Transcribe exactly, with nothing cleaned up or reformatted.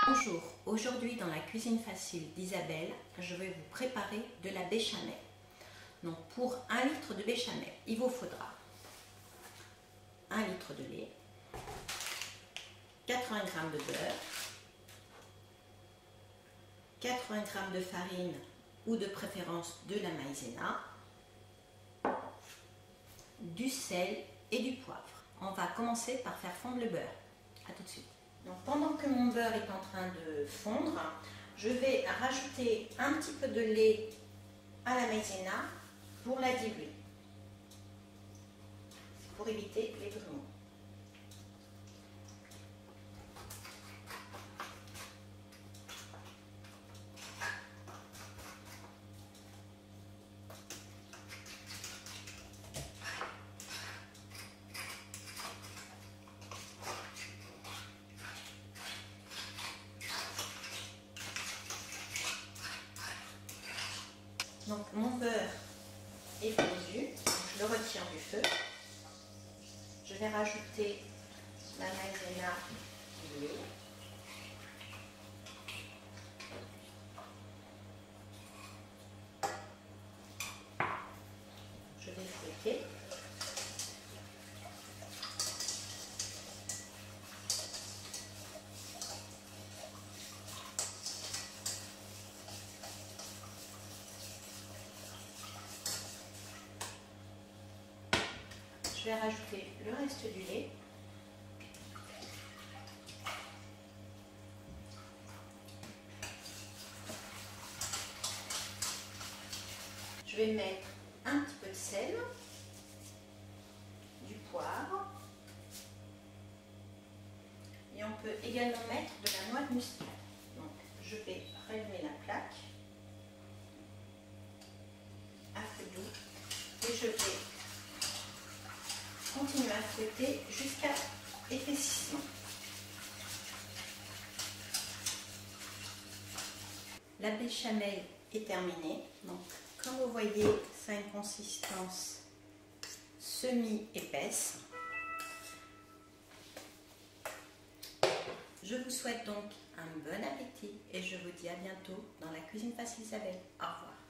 Bonjour, aujourd'hui dans la cuisine facile d'Isabelle, je vais vous préparer de la béchamel. Donc pour un litre de béchamel, il vous faudra un litre de lait, quatre-vingts grammes de beurre, quatre-vingts grammes de farine ou de préférence de la maïzena, du sel et du poivre. On va commencer par faire fondre le beurre. A tout de suite. Donc pendant que mon beurre est en train de fondre, je vais rajouter un petit peu de lait à la maïzena pour la diluer, pour éviter les grumeaux. Donc mon beurre est fondu, je le retire du feu. Je vais rajouter la maïzena du lait. Je vais fouetter. Je vais rajouter le reste du lait. Je vais mettre un petit peu de sel, du poivre, et on peut également mettre de la noix de muscade. Donc je vais relever la plaque à feu doux et je vais continuer à fouetter jusqu'à épaississement. La béchamel est terminée. Donc, comme vous voyez, ça a une consistance semi-épaisse. Je vous souhaite donc un bon appétit et je vous dis à bientôt dans la cuisine facile Isabelle. Au revoir.